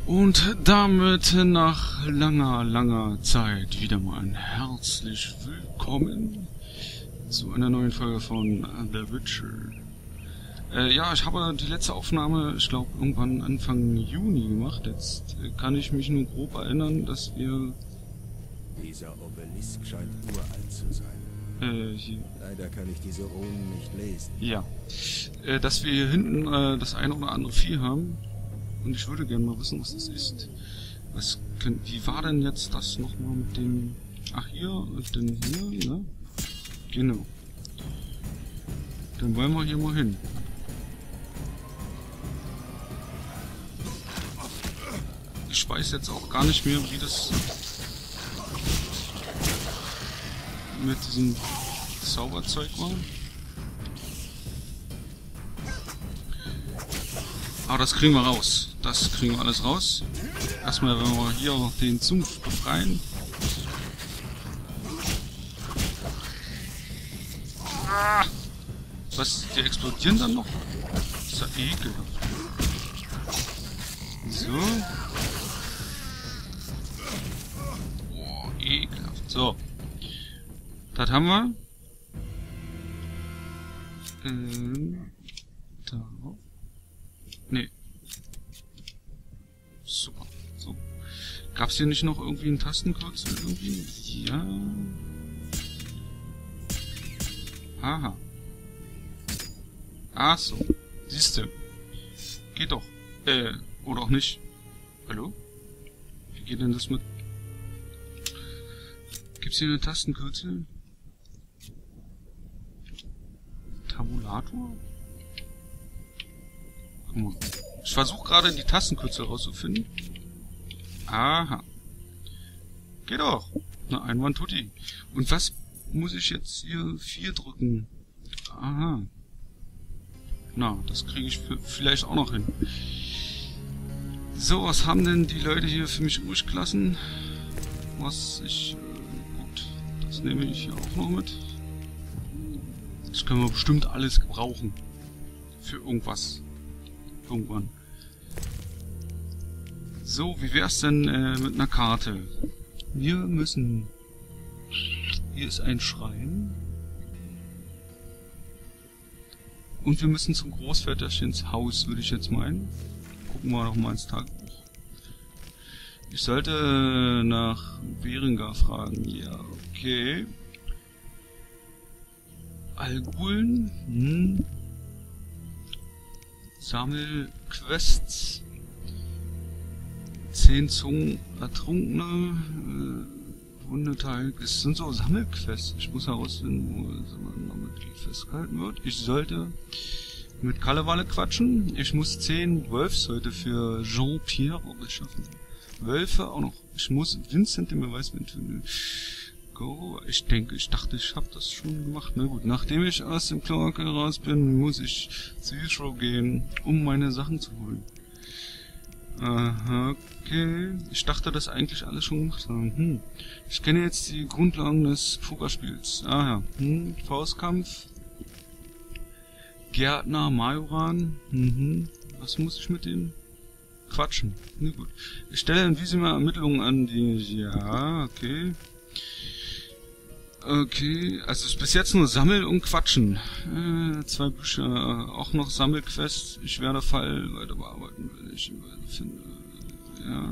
Und damit nach langer Zeit wieder mal ein herzlich willkommen zu einer neuen Folge von The Witcher. Ja, ich habe die letzte Aufnahme, ich glaube, irgendwann Anfang Juni gemacht. Jetzt kann ich mich nur grob erinnern, dass wir... Dieser Obelisk scheint uralt zu sein. Hier... Leider kann ich diese Runen nicht lesen. Ja. Dass wir hier hinten das eine oder andere Vieh haben. Und ich würde gerne mal wissen, was das ist. Wie war denn jetzt das nochmal mit dem... Ach, hier und dann hier, ne? Genau. Dann wollen wir hier mal hin. Ich weiß jetzt auch gar nicht mehr, wie das mit diesem Zauberzeug war. Aber das kriegen wir raus. Das kriegen wir alles raus. Erstmal, wenn wir hier den Sumpf befreien. Was? Die explodieren dann noch? Das ist ja ekelhaft. So. Boah, ekelhaft. So. Das haben wir. Da. Nee. Super. So. Gab's hier nicht noch irgendwie einen Tastenkürzel irgendwie? Ja. Aha. Ach so. Siehste. Geht doch. Oder auch nicht. Hallo? Wie geht denn das mit... Gibt's hier eine Tastenkürzel? Tabulator? Guck mal. Ich versuche gerade die Tastenkürzel rauszufinden. Aha. Geht doch. Na, Einwand tutti. Und was muss ich jetzt hier 4 drücken? Aha. Na, das kriege ich vielleicht auch noch hin. So, was haben denn die Leute hier für mich übrig gelassen? Was ich... gut, das nehme ich hier auch noch mit. Das können wir bestimmt alles gebrauchen. Für irgendwas. Irgendwann. So, wie wär's denn mit einer Karte? Wir müssen... Hier ist ein Schrein. Und wir müssen zum Großväterchens Haus, würde ich jetzt meinen. Gucken wir doch mal ins Tagebuch. Ich sollte nach Berengar fragen. Ja, okay. Algulen. Sammelquests. 10 Zungen Ertrunkene. Wunderteil. Es sind so Sammelquests. Ich muss herausfinden, wo damit festgehalten wird. Ich sollte mit Kalevalle quatschen. Ich muss 10 Wolfshäute für Jean-Pierre beschaffen. Wölfe auch noch. Ich muss Vincent den Beweisbild finden. Go. Ich dachte, ich habe das schon gemacht. Na gut, nachdem ich aus dem Kloake raus bin, muss ich zu Yusro gehen, um meine Sachen zu holen. Aha, okay. Ich dachte, das eigentlich alles schon gemacht haben. Ich kenne jetzt die Grundlagen des Pokerspiels. Aha. Faustkampf. Gärtner, Majoran. Was muss ich mit denen? Quatschen. Na gut. Ich stelle in Visima Ermittlungen an die... Ja, okay. Okay, also bis jetzt nur Sammel und Quatschen. 2 Bücher, auch noch Sammelquest. Ich werde Fall weiter bearbeiten, wenn ich ihn weiter finde. Ja.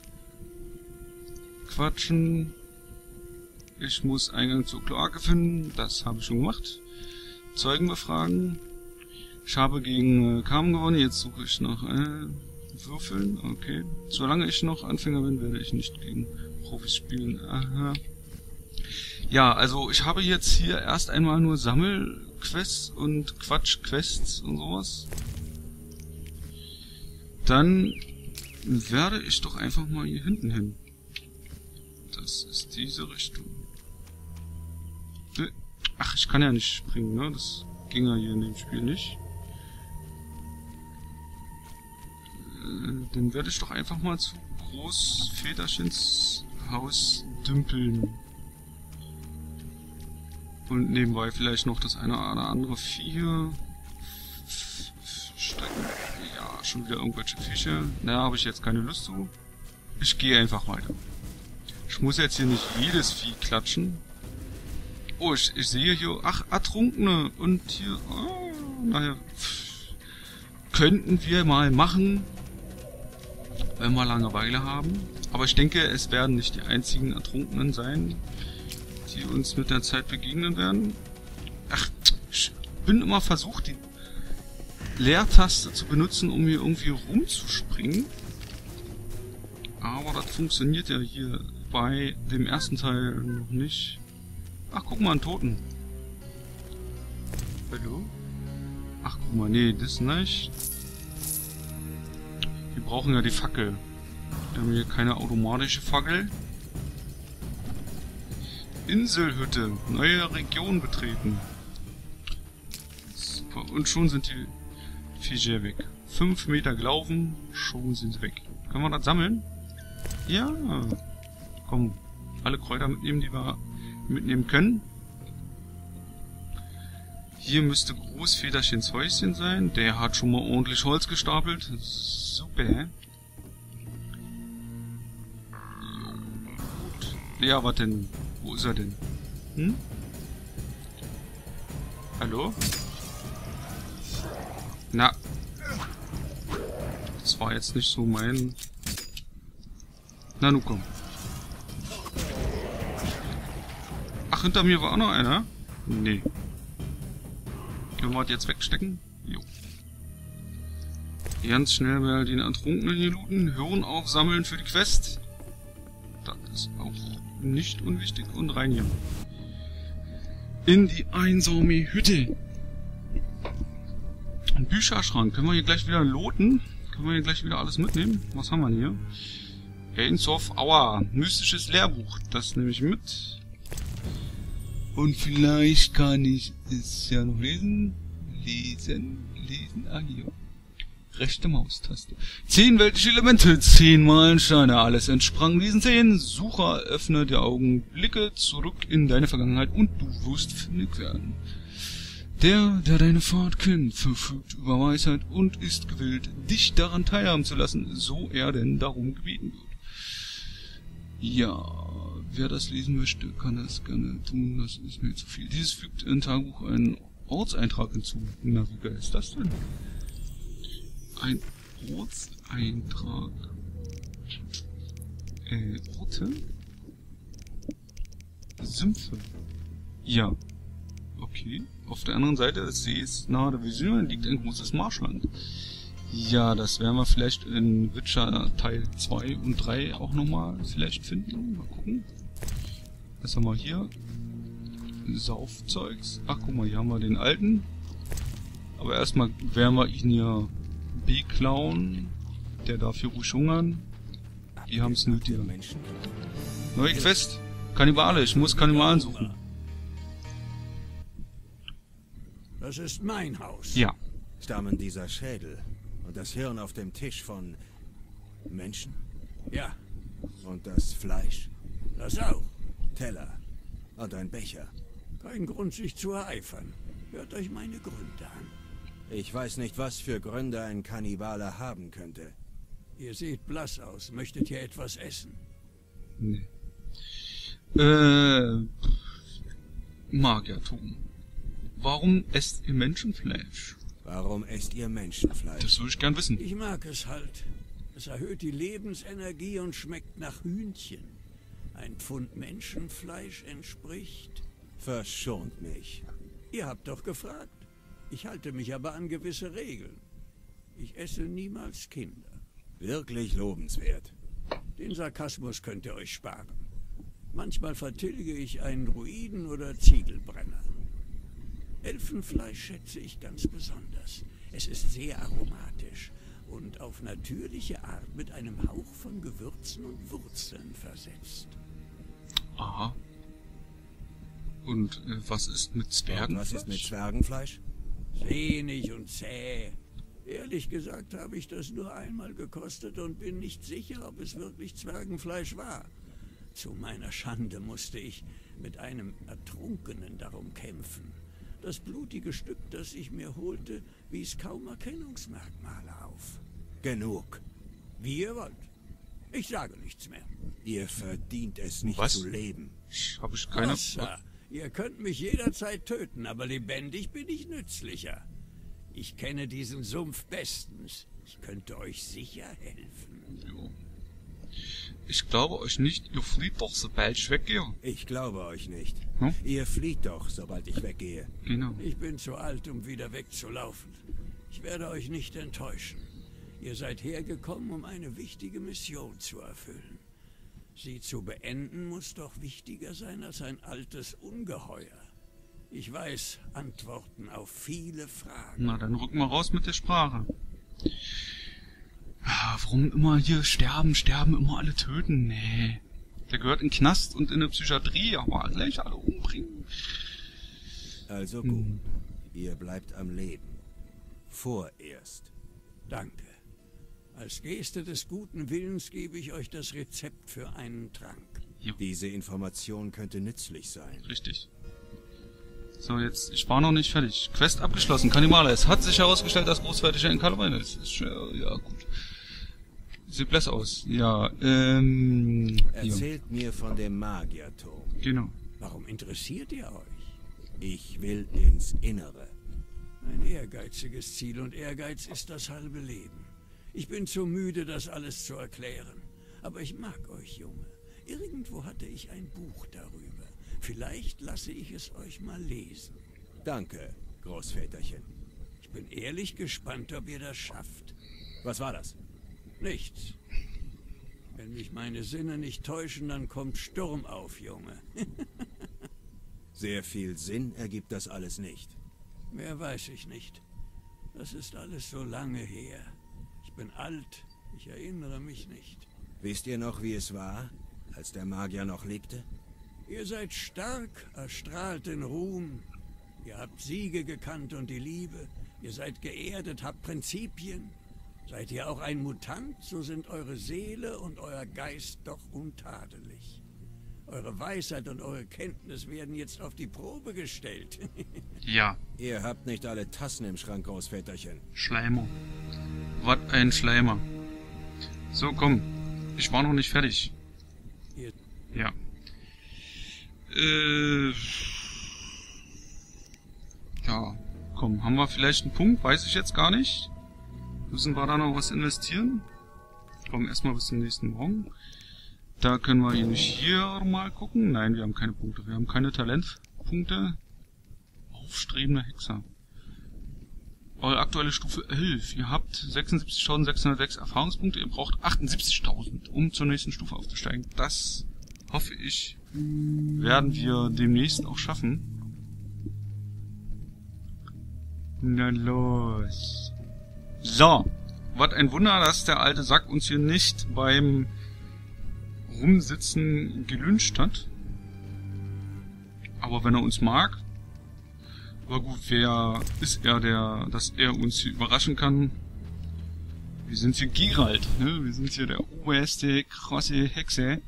Quatschen. Ich muss Eingang zur Kloake finden. Das habe ich schon gemacht. Zeugen befragen. Ich habe gegen Carmen gewonnen. Jetzt suche ich nach Würfeln. Okay. Solange ich noch Anfänger bin, werde ich nicht gegen Profis spielen. Aha. Ja, also ich habe jetzt hier erst einmal nur Sammelquests und Quatschquests und sowas. Dann werde ich doch einfach mal hier hinten hin. Das ist diese Richtung. Ach, ich kann ja nicht springen, ne? Das ging ja hier in dem Spiel nicht. Dann werde ich doch einfach mal zu Großväterchens Haus dümpeln. Und nebenbei vielleicht noch das eine oder andere Vieh stecken. Ja, schon wieder irgendwelche Fische. Da habe ich jetzt keine Lust zu. Ich gehe einfach weiter. Ich muss jetzt hier nicht jedes Vieh klatschen. Oh, ich sehe hier... Ach, Ertrunkene. Und hier... Oh, naja. Könnten wir mal machen, wenn wir Langeweile haben. Aber ich denke, es werden nicht die einzigen Ertrunkenen sein, die uns mit der Zeit begegnen werden. Ach, ich bin immer versucht, die Leertaste zu benutzen, um hier irgendwie rumzuspringen. Aber das funktioniert ja hier bei dem ersten Teil noch nicht. Ach, guck mal, einen Toten. Hallo? Ach, guck mal, nee, das nicht. Wir brauchen ja die Fackel. Wir haben hier keine automatische Fackel. Inselhütte. Neue Region betreten. Super. Und schon sind die Viecher weg. 5 Meter gelaufen, schon sind sie weg. Können wir das sammeln? Ja. Komm, alle Kräuter mitnehmen, die wir mitnehmen können. Hier müsste Großfederchens Häuschen sein. Der hat schon mal ordentlich Holz gestapelt. Super. Ja, was denn? Wo ist er denn? Hm? Hallo? Na. Das war jetzt nicht so mein... Na, nu komm. Ach, hinter mir war auch noch einer? Nee. Können wir das jetzt wegstecken? Jo. Ganz schnell mal den Ertrunkenen hier looten. Hirn aufsammeln für die Quest. Das ist auch nicht unwichtig. Und rein hier. In die einsame Hütte. Ein Bücherschrank. Können wir hier gleich wieder looten? Können wir hier gleich wieder alles mitnehmen? Was haben wir hier? Gains of Hour. Mystisches Lehrbuch. Das nehme ich mit. Und vielleicht kann ich es ja noch lesen. Lesen. Ah, hier. Rechte Maustaste. 10 weltliche Elemente. 10 Meilensteine. Alles entsprang diesen 10. Sucher, öffne die Augen. Blicke zurück in deine Vergangenheit und du wirst fündig werden. Der deine Fahrt kennt, verfügt über Weisheit und ist gewillt, dich daran teilhaben zu lassen, so er denn darum gebeten wird. Ja, wer das lesen möchte, kann das gerne tun, das ist mir zu viel. Dieses fügt in Tagebuch einen Ortseintrag hinzu. Na, wie geil ist das denn? Ein Ortseintrag. Orte? Sümpfe. Ja. Okay. Auf der anderen Seite des Sees nahe der Vision liegt ein großes Marschland. Ja, das werden wir vielleicht in Witcher Teil 2 und 3 auch nochmal vielleicht finden. Mal gucken. Was haben wir hier? Saufzeugs. Ach, guck mal, hier haben wir den alten. Aber erstmal werden wir ihn hier beklauen. Der darf hier ruhig hungern. Die haben es nötiger. Neue Quest. Kannibale. Ich muss Kannibalen suchen. Das ist mein Haus. Ja. Stammen dieser Schädel und das Hirn auf dem Tisch von Menschen? Ja. Und das Fleisch? Das auch. Teller und ein Becher. Kein Grund, sich zu ereifern. Hört euch meine Gründe an. Ich weiß nicht, was für Gründe ein Kannibale haben könnte. Ihr seht blass aus. Möchtet ihr etwas essen? Nee. Magiertum. Warum esst ihr Menschenfleisch? Warum esst ihr Menschenfleisch? Das würde ich gern wissen. Ich mag es halt. Es erhöht die Lebensenergie und schmeckt nach Hühnchen. Ein Pfund Menschenfleisch entspricht... Verschont mich. Ihr habt doch gefragt. Ich halte mich aber an gewisse Regeln. Ich esse niemals Kinder. Wirklich lobenswert. Den Sarkasmus könnt ihr euch sparen. Manchmal vertilge ich einen Druiden oder Ziegelbrenner. Elfenfleisch schätze ich ganz besonders. Es ist sehr aromatisch und auf natürliche Art mit einem Hauch von Gewürzen und Wurzeln versetzt. Aha. Und was ist mit Zwergenfleisch? Was ist mit Zwergenfleisch? Sehnig und zäh. Ehrlich gesagt habe ich das nur einmal gekostet und bin nicht sicher, ob es wirklich Zwergenfleisch war. Zu meiner Schande musste ich mit einem Ertrunkenen darum kämpfen. Das blutige Stück, das ich mir holte, wies kaum Erkennungsmerkmale auf. Genug. Wie ihr wollt. Ich sage nichts mehr. Ihr verdient es nicht Was? zu leben. Habe ich keine... Wasser. Ihr könnt mich jederzeit töten, aber lebendig bin ich nützlicher. Ich kenne diesen Sumpf bestens. Ich könnte euch sicher helfen. Jo. Ich glaube euch nicht, ihr flieht doch, sobald ich weggehe. Ich glaube euch nicht. Hm? Ihr flieht doch, sobald ich weggehe. Genau. Ich bin zu alt, um wieder wegzulaufen. Ich werde euch nicht enttäuschen. Ihr seid hergekommen, um eine wichtige Mission zu erfüllen. Sie zu beenden muss doch wichtiger sein als ein altes Ungeheuer. Ich weiß Antworten auf viele Fragen. Na, dann rücken wir raus mit der Sprache. Warum immer hier sterben, immer alle töten? Nee. Der gehört in den Knast und in eine Psychiatrie, aber gleich alle umbringen. Also gut. Ihr bleibt am Leben. Vorerst. Danke. Als Geste des guten Willens gebe ich euch das Rezept für einen Trank. Jo. Diese Information könnte nützlich sein. Richtig. So, jetzt, ich war noch nicht fertig. Quest abgeschlossen, Kannibale. Es hat sich herausgestellt, dass Großfertiger in Kalabine ist. Ja, gut. Sieht besser aus. Ja, Erzählt mir von dem Magierturm. Genau. Warum interessiert ihr euch? Ich will ins Innere. Ein ehrgeiziges Ziel und Ehrgeiz ist das halbe Leben. Ich bin zu müde, das alles zu erklären. Aber ich mag euch, Junge. Irgendwo hatte ich ein Buch darüber. Vielleicht lasse ich es euch mal lesen. Danke, Großväterchen. Ich bin ehrlich gespannt, ob ihr das schafft. Was war das? Nichts. Wenn mich meine Sinne nicht täuschen, dann kommt Sturm auf, Junge. Sehr viel Sinn ergibt das alles nicht. Mehr weiß ich nicht. Das ist alles so lange her. Ich bin alt, ich erinnere mich nicht. Wisst ihr noch, wie es war, als der Magier noch lebte? Ihr seid stark, erstrahlt in Ruhm. Ihr habt Siege gekannt und die Liebe. Ihr seid geerdet, habt Prinzipien. Seid ihr auch ein Mutant, so sind eure Seele und euer Geist doch untadelig. Eure Weisheit und eure Kenntnis werden jetzt auf die Probe gestellt. Ja, Ihr habt nicht alle Tassen im Schrank, Großväterchen. Schleimer. Was ein Schleimer. So, komm. Ich war noch nicht fertig. Ihr Ja. Ja, komm. Haben wir vielleicht einen Punkt? Weiß ich jetzt gar nicht. Müssen wir da noch was investieren? Komm, erstmal bis zum nächsten Morgen. Da können wir hier mal gucken. Nein, wir haben keine Punkte. Wir haben keine Talentpunkte. Aufstrebender Hexer. Eure aktuelle Stufe 11. Ihr habt 76.606 Erfahrungspunkte. Ihr braucht 78.000, um zur nächsten Stufe aufzusteigen. Das, hoffe ich, werden wir demnächst auch schaffen. Na los. So. Was ein Wunder, dass der alte Sack uns hier nicht beim Rumsitzen gelünscht hat. Aber wenn er uns mag... Aber gut, wer ist er, dass er uns hier überraschen kann? Wir sind hier Geralt, ne? Wir sind hier der oberste krasse Hexe.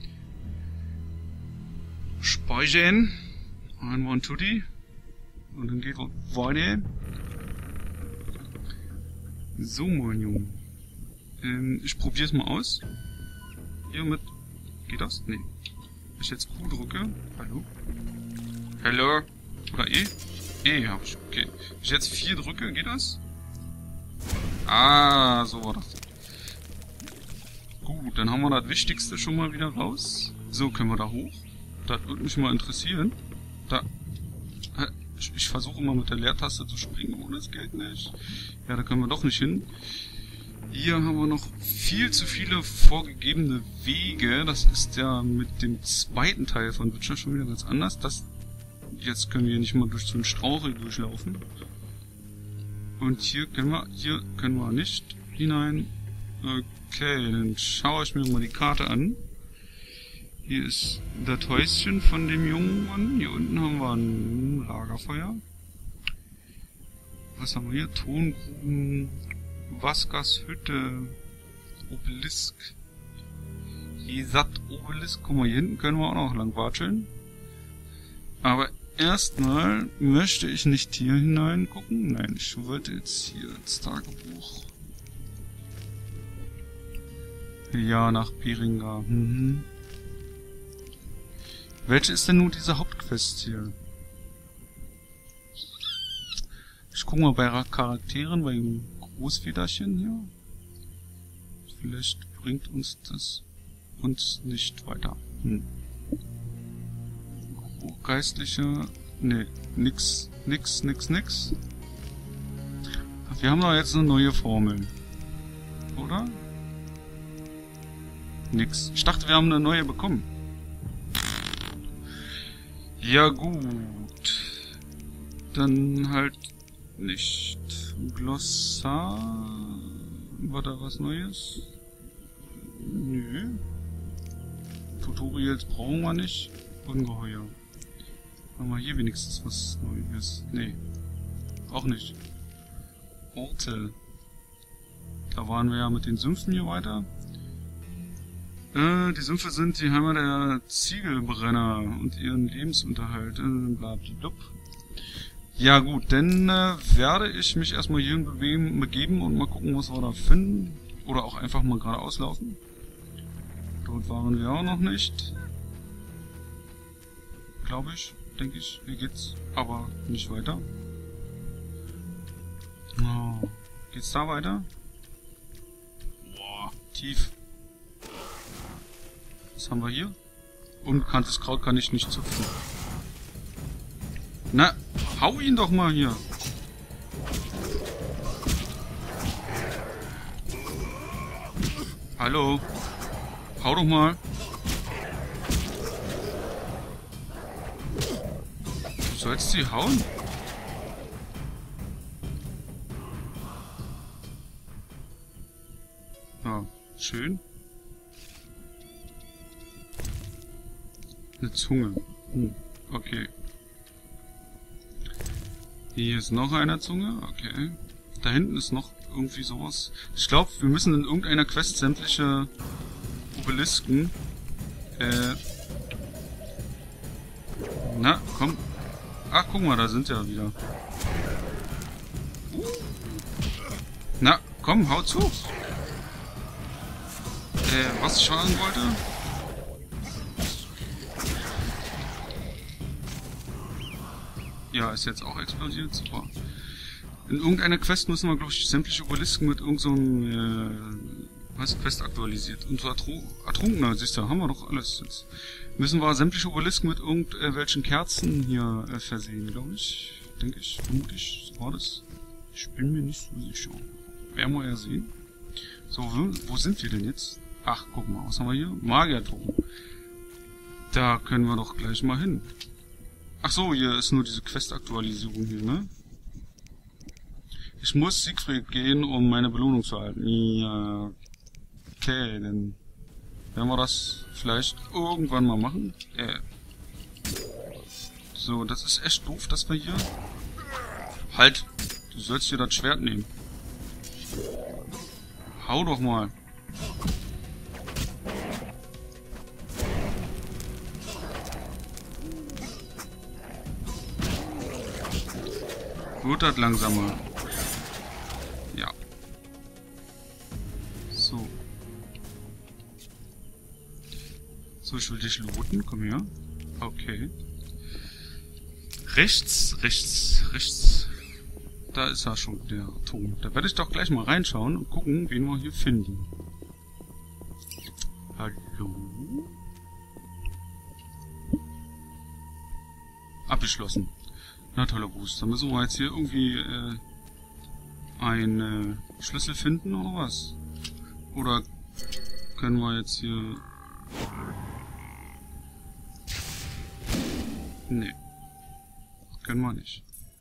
Speichern. Einmal ein Tutti. Und dann geht weiter. So, mein Junge. Ich probier's mal aus. Hiermit. Geht das? Nee. Wenn ich jetzt Q drücke. Hallo? Hallo? Oder E? E hab ich. Okay. Wenn ich jetzt 4 drücke, geht das? Ah, so war das. Gut, dann haben wir das Wichtigste schon mal wieder raus. So, können wir da hoch. Das würde mich mal interessieren. Da. Ich versuche mal mit der Leertaste zu springen, aber das geht nicht. Ja, da können wir doch nicht hin. Hier haben wir noch viel zu viele vorgegebene Wege. Das ist ja mit dem zweiten Teil von Witcher schon wieder ganz anders. Jetzt können wir nicht mal durch so einen Strauchel durchlaufen. Und hier können wir nicht hinein. Okay, dann schaue ich mir mal die Karte an. Hier ist das Häuschen von dem jungen Mann. Hier unten haben wir ein Lagerfeuer. Was haben wir hier? Tongruben, Vaskas Hütte, Obelisk. Isat Obelisk. Guck mal, hier hinten können wir auch noch lang watscheln. Aber erstmal möchte ich nicht hier hinein gucken. Nein, ich wollte jetzt hier ins Tagebuch. Ja, nach Beringa. Mhm. Welche ist denn nun diese Hauptquest hier? Ich gucke mal bei Charakteren, bei dem Großfederchen hier. Vielleicht bringt uns das nicht weiter. Geistliche... Ne, nix. Wir haben doch jetzt eine neue Formel. Oder? Nix. Ich dachte, wir haben eine neue bekommen. Ja gut. Dann halt nicht. Glossar. War da was Neues? Nö. Tutorials brauchen wir nicht. Ungeheuer. Haben wir hier wenigstens was Neues? Nee. Auch nicht. Orte. Da waren wir ja mit den Sümpfen hier weiter. Die Sümpfe sind die Heimat der Ziegelbrenner und ihren Lebensunterhalt. Blablabla. Ja gut, dann werde ich mich erstmal hierhin begeben und mal gucken, was wir da finden. Oder auch einfach mal geradeaus laufen. Dort waren wir auch noch nicht. Glaube ich, denke ich. Hier geht's aber nicht weiter. Oh. Geht's da weiter? Boah, tief. Was haben wir hier? Unbekanntes Kraut kann ich nicht zupfen. Na, hau ihn doch mal hier. Hallo. Hau doch mal. Du sollst sie hauen? Ja, schön. Eine Zunge. Okay. Hier ist noch eine Zunge. Okay. Da hinten ist noch irgendwie sowas. Ich glaube, wir müssen in irgendeiner Quest sämtliche Obelisken. Na, komm. Ach, guck mal, da sind ja wieder. Na, komm, hau zu. Was ich sagen wollte? Ja, ist jetzt auch explodiert. Super. In irgendeiner Quest müssen wir, glaube ich, sämtliche Obelisken mit irgendeinem, Quest aktualisiert. Und Ertrunkener, siehst du, haben wir doch alles. Jetzt müssen wir sämtliche Obelisken mit irgendwelchen Kerzen hier versehen, glaube ich. Denke ich, vermutlich. So war das. Ich bin mir nicht so sicher. Werden wir ja sehen. So, wo sind wir denn jetzt? Ach, guck mal, was haben wir hier? Magierturm. Da können wir doch gleich mal hin. Ach so, hier ist nur diese Quest-Aktualisierung hier, ne? Ich muss Siegfried gehen, um meine Belohnung zu erhalten. Ja, okay, dann werden wir das vielleicht irgendwann mal machen. So, das ist echt doof, dass wir hier... Halt! Du sollst dir das Schwert nehmen. Hau doch mal. Wird das langsamer. Ja. So. So, ich will dich looten. Komm her. Okay. Rechts. Da ist ja schon der Turm. Da werde ich doch gleich mal reinschauen und gucken, wen wir hier finden. Hallo? Abgeschlossen. Na, toller Gruß. Dann müssen wir jetzt hier irgendwie einen Schlüssel finden oder was? Oder können wir jetzt hier... Nee. Können wir nicht.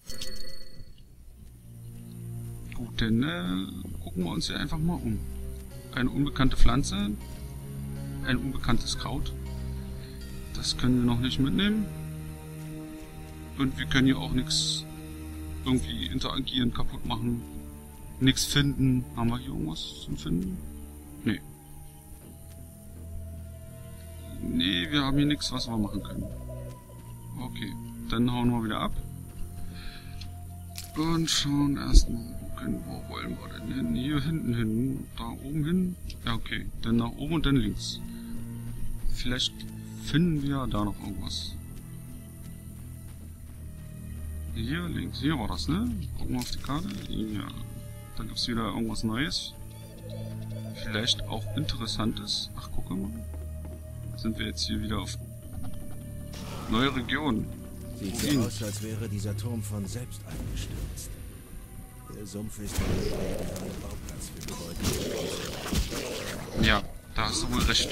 Gut, dann gucken wir uns hier einfach mal um. Eine unbekannte Pflanze. Ein unbekanntes Kraut. Das können wir noch nicht mitnehmen. Und wir können hier auch nichts irgendwie interagieren, kaputt machen. Nichts finden. Haben wir hier irgendwas zum Finden? Nee. Nee, wir haben hier nichts, was wir machen können. Okay, dann hauen wir wieder ab. Und schauen erstmal, wo gucken, wo wollen wir denn hin? Hier hinten hin, da oben hin. Ja, okay. Dann nach oben und dann links. Vielleicht finden wir da noch irgendwas. Hier links, hier war das, ne? Gucken wir auf die Karte. Ja. Dann gibt es wieder irgendwas Neues. Vielleicht auch Interessantes. Ach, guck mal. Sind wir jetzt hier wieder auf neue Region. Sieht so aus, als wäre dieser Turm von selbst eingestürzt. Der Sumpf ist ein idealer Bauplatz für Gebäude. Ja, da hast du wohl recht.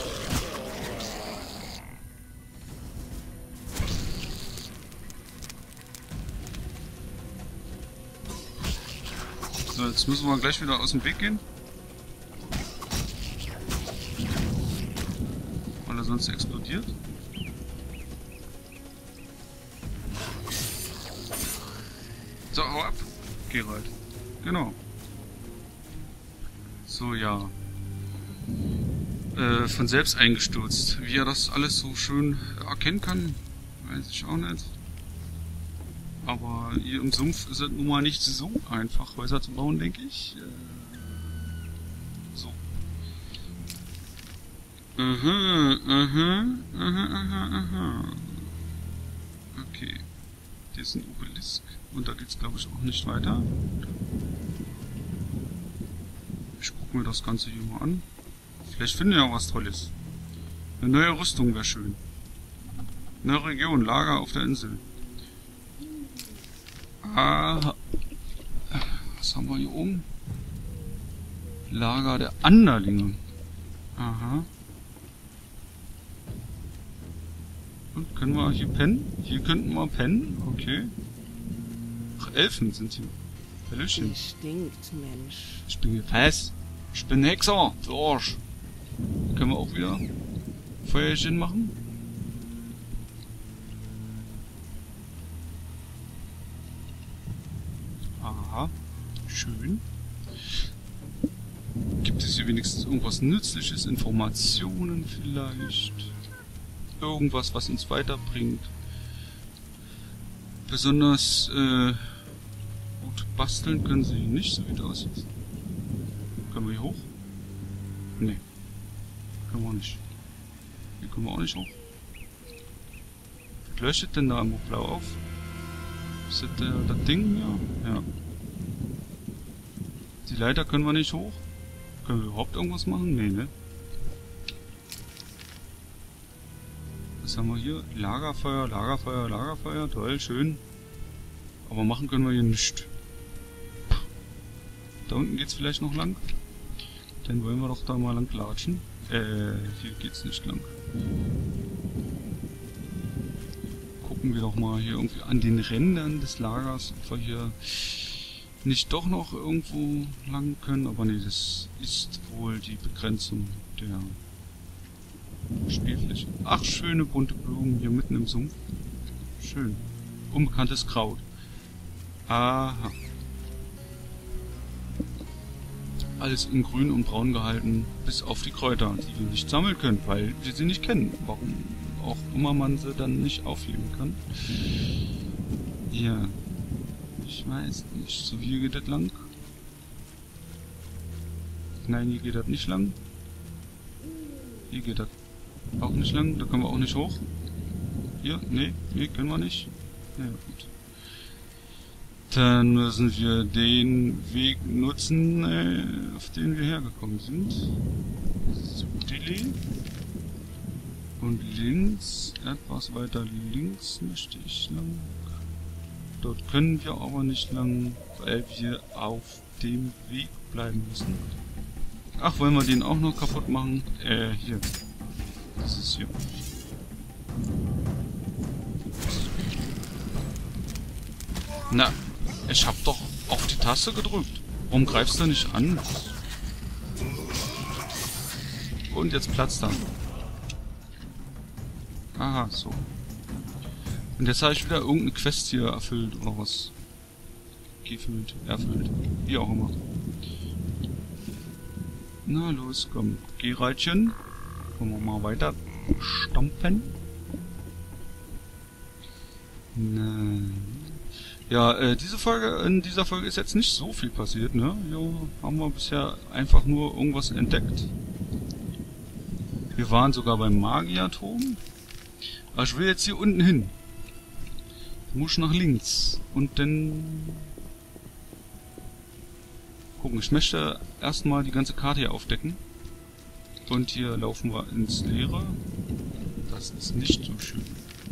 So, jetzt müssen wir gleich wieder aus dem Weg gehen. Weil er sonst explodiert. So, hau ab. Geralt. Genau. So, ja. Von selbst eingestürzt. Wie er das alles so schön erkennen kann, weiß ich auch nicht. Aber hier im Sumpf ist es nun mal nicht so einfach, Häuser zu bauen, denke ich. So. Okay. Hier ist ein Obelisk. Und da geht's, glaube ich, auch nicht weiter. Ich gucke mir das Ganze hier mal an. Vielleicht finden wir ja was Tolles. Eine neue Rüstung wäre schön. Neue Region, Lager auf der Insel. Aha. Was haben wir hier oben? Lager der Anderlinge. Aha. Und können wir hier pennen? Hier könnten wir pennen. Okay. Ach, Elfen sind hier. Hallöchen. Stinkt, Mensch. Ich bin hier. Was? Ich bin Hexer. Du Arsch. Können wir auch wieder Feuerchen machen? Aha. Schön. Gibt es hier wenigstens irgendwas Nützliches? Informationen vielleicht? Irgendwas, was uns weiterbringt? Besonders, gut basteln können sie nicht, so wie das aussieht. Können wir hier hoch? Nee. Können wir nicht. Hier können wir auch nicht hoch. Was leuchtet denn da irgendwo blau auf? Ist das das Ding hier? Ja. Die Leiter können wir nicht hoch. Können wir überhaupt irgendwas machen? Nee, ne? Was haben wir hier? Lagerfeuer, Lagerfeuer, Lagerfeuer. Toll, schön. Aber machen können wir hier nichts. Da unten geht's vielleicht noch lang. Dann wollen wir doch da mal lang latschen. Hier geht's nicht lang. Gucken wir doch mal hier irgendwie an den Rändern des Lagers, ob wir hier nicht doch noch irgendwo lang können. Aber nee, das ist wohl die Begrenzung der Spielfläche. Ach, schöne bunte Blumen hier mitten im Sumpf. Schön. Unbekanntes Kraut. Aha. Alles in grün und braun gehalten, bis auf die Kräuter, die wir nicht sammeln können, weil wir sie nicht kennen. Warum auch immer man sie dann nicht aufheben kann. Ja. Ich weiß nicht. So, hier geht das lang. Nein, hier geht das nicht lang. Hier geht das auch nicht lang. Da können wir auch nicht hoch. Hier? Nee, hier können wir nicht. Ja, gut. Dann müssen wir den Weg nutzen, auf den wir hergekommen sind. So, und links, etwas weiter links möchte ich lang. Dort können wir aber nicht lang, weil wir auf dem Weg bleiben müssen. Ach, wollen wir den auch noch kaputt machen? Hier. Das ist hier. Na, ich hab doch auf die Taste gedrückt. Warum greifst du nicht an? Und jetzt platzt er. Aha, so. Und jetzt habe ich wieder irgendeine Quest hier erfüllt oder was. Gefüllt, erfüllt. Wie auch immer. Na los, komm. Geraltchen. Wollen wir mal weiter stampen. Nein. Ja, in dieser Folge ist jetzt nicht so viel passiert, ne? Hier haben wir bisher einfach nur irgendwas entdeckt. Wir waren sogar beim Magierturm. Aber ich will jetzt hier unten hin. Muss nach links. Und dann... gucken, ich möchte erstmal die ganze Karte hier aufdecken. Und hier laufen wir ins Leere. Das ist nicht so schön.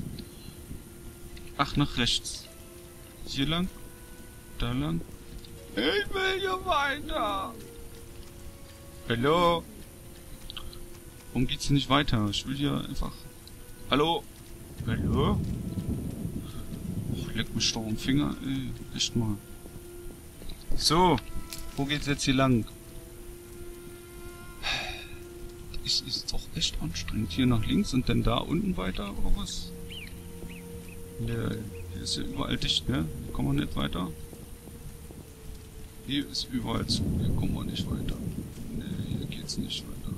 Ach, nach rechts. Hier lang. Da lang. Ich will hier weiter. Hallo? Warum geht's hier nicht weiter? Ich will hier einfach... Hallo? Hallo? Oh, leck mich doch am Finger, ey. Echt mal. So. Wo geht's jetzt hier lang? Das ist doch echt anstrengend. Hier nach links und dann da unten weiter, oder was? Hier ist ja überall dicht, ne? Hier kommen wir nicht weiter. Hier ist überall zu. Hier kommen wir nicht weiter. Ne, hier geht's nicht weiter.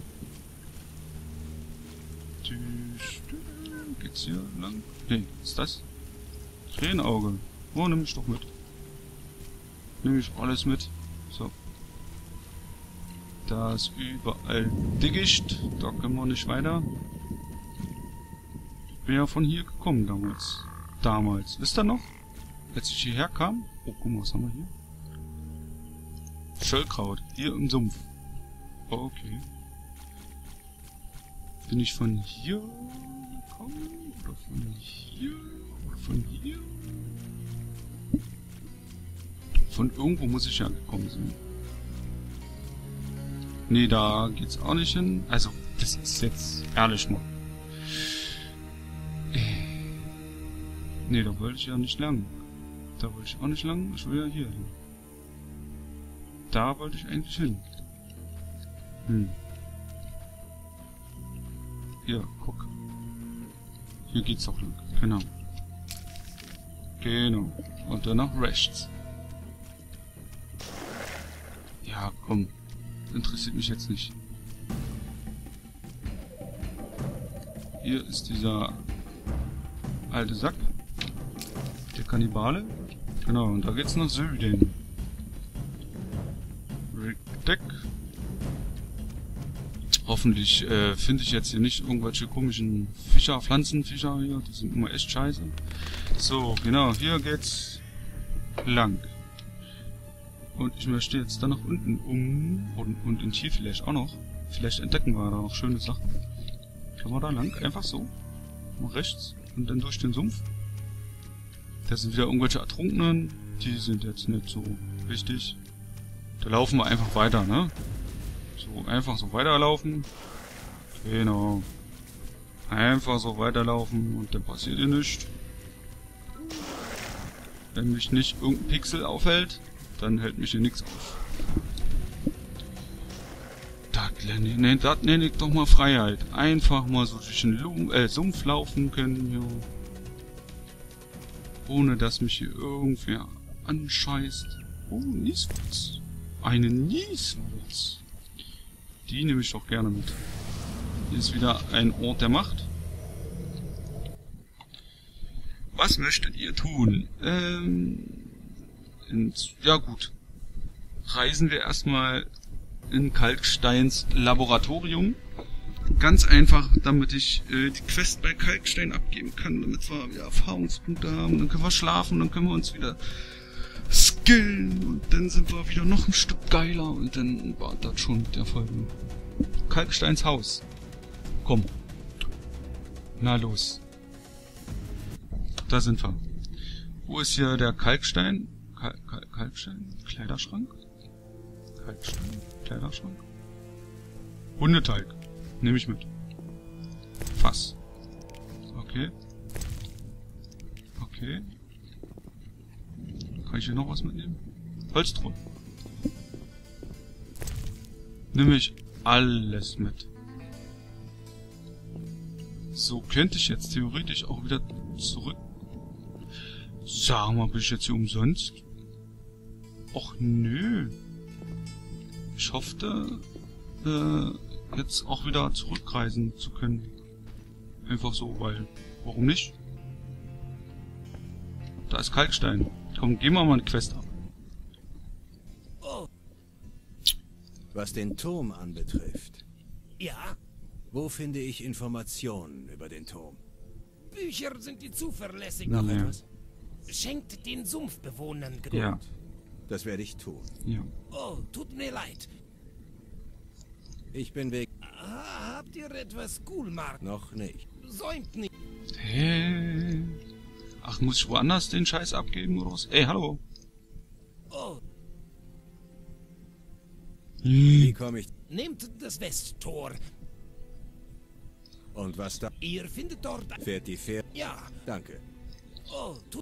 Geht's hier lang? Ne, ist das? Tränenauge. Oh, nimm mich doch mit. Nimm ich alles mit. So. Da ist überall Dickicht. Da können wir nicht weiter. Ich bin ja von hier gekommen damals. Wisst ihr noch? Als ich hierher kam? Oh, guck mal, was haben wir hier? Schöllkraut. Hier im Sumpf. Oh, okay. Bin ich von hier gekommen? Oder von hier? Oder von hier? Von irgendwo muss ich ja gekommen sein. Nee, da geht's auch nicht hin. Also, das ist jetzt ehrlich mal. Nee, da wollte ich ja nicht lang. Da wollte ich auch nicht lang. Ich will ja hier hin. Da wollte ich eigentlich hin. Hier, guck. Hier geht's doch lang. Genau. Genau. Und dann nach rechts. Ja, komm. Interessiert mich jetzt nicht. Hier ist dieser alte Sack. Der Kannibale. Genau, und da geht's nach Süden. Deck. Hoffentlich finde ich jetzt hier nicht irgendwelche komischen Fischer, Pflanzenfischer hier. Die sind immer echt scheiße. So, genau, hier geht's lang. Und ich möchte jetzt dann nach unten und in hier vielleicht auch noch. Vielleicht entdecken wir da noch schöne Sachen. Können wir da lang? Einfach so. Nach rechts und dann durch den Sumpf. Da sind wieder irgendwelche Ertrunkenen. Die sind jetzt nicht so wichtig. Da laufen wir einfach weiter, ne? So, einfach so weiterlaufen. Genau. Einfach so weiterlaufen und dann passiert hier nichts. Wenn mich nicht irgendein Pixel aufhält, dann hält mich hier nichts auf. Das nenne ich doch mal Freiheit. Einfach mal so durch den Sumpf laufen können, jo. Ohne dass mich hier irgendwer anscheißt. Oh, Nieswurz. Eine Nieswurz. Die nehme ich doch gerne mit. Hier ist wieder ein Ort der Macht. Was möchtet ihr tun? Ja gut. Reisen wir erstmal in Kalksteins Laboratorium. Ganz einfach, damit ich die Quest bei Kalkstein abgeben kann, damit wir wieder Erfahrungspunkte haben. Dann können wir schlafen, dann können wir uns wieder skillen und dann sind wir wieder noch ein Stück geiler und dann war das schon mit der Folge. Kalksteins Haus. Komm. Na los. Da sind wir. Wo ist hier der Kalkstein? Kalkstein? Kleiderschrank? Kalkstein? Kleiderschrank? Hundeteig. Nehme ich mit. Fass. Okay. Okay. Kann ich hier noch was mitnehmen? Holztruhen. Nehme ich alles mit. So könnte ich jetzt theoretisch auch wieder zurück. Sag mal, bin ich jetzt hier umsonst? Och nö. Ich hoffte, jetzt auch wieder zurückreisen zu können. Einfach so, weil, warum nicht? Da ist Kalkstein. Komm, gehen wir mal eine Quest ab. Was den Turm anbetrifft, Ja, wo finde ich Informationen über den Turm? Bücher sind die zuverlässigen. Noch Ja. etwas? Schenkt den Sumpfbewohnern Geduld. Ja. Das werde ich tun. Ja. Oh, tut mir leid. Ich bin weg. Habt ihr etwas Coolmark? Noch nicht. Säumt nicht. Hä? Ach, muss ich woanders den Scheiß abgeben oder was? Ey, hallo. Oh, Wie komme ich... nehmt das Westtor. Und was da? Ihr findet dort... Fährt die Fähre? Ja. Danke. Oh, tut...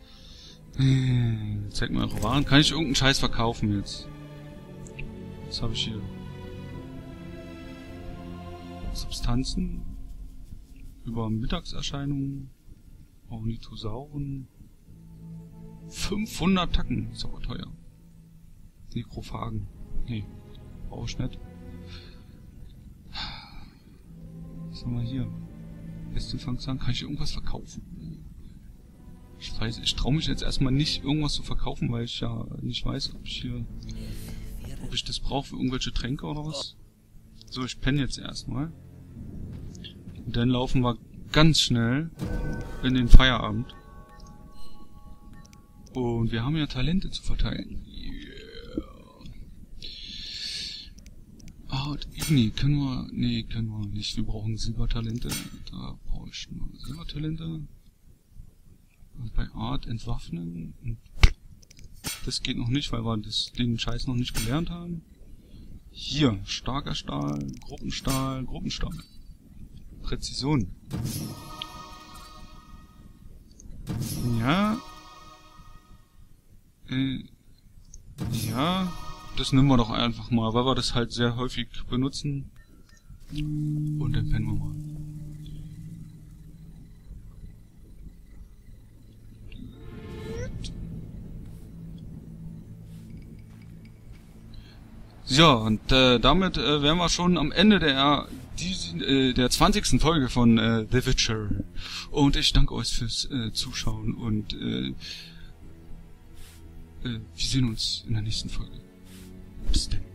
Zeig mal eure Waren. Kann ich irgendeinen Scheiß verkaufen jetzt? Was habe ich hier? Substanzen. Über Mittagserscheinungen. Ornithosauren. 500 Tacken. Ist aber teuer. Nekrophagen. Nee, brauche ich nicht. Was haben wir hier? Beste Fangzahn. Kann ich irgendwas verkaufen? Ich weiß, ich traue mich jetzt erstmal nicht, irgendwas zu verkaufen, weil ich ja nicht weiß, ob ich das brauche für irgendwelche Tränke oder was. So, ich penne jetzt erstmal. Und dann laufen wir ganz schnell in den Feierabend. Und wir haben ja Talente zu verteilen. Yeah. Art Igni können wir... Nee, können wir nicht. Wir brauchen Silbertalente. Da brauche ich nur Silbertalente. Und bei Art entwaffnen. Und das geht noch nicht, weil wir den Scheiß noch nicht gelernt haben. Hier, starker Stahl, Gruppenstahl, Gruppenstahl. Präzision. Ja. Ja. Das nehmen wir doch einfach mal, weil wir das halt sehr häufig benutzen. Und dann pennen wir mal. Ja, und damit wären wir schon am Ende der 20. Folge von The Witcher. Und ich danke euch fürs Zuschauen und wir sehen uns in der nächsten Folge. Bis dann.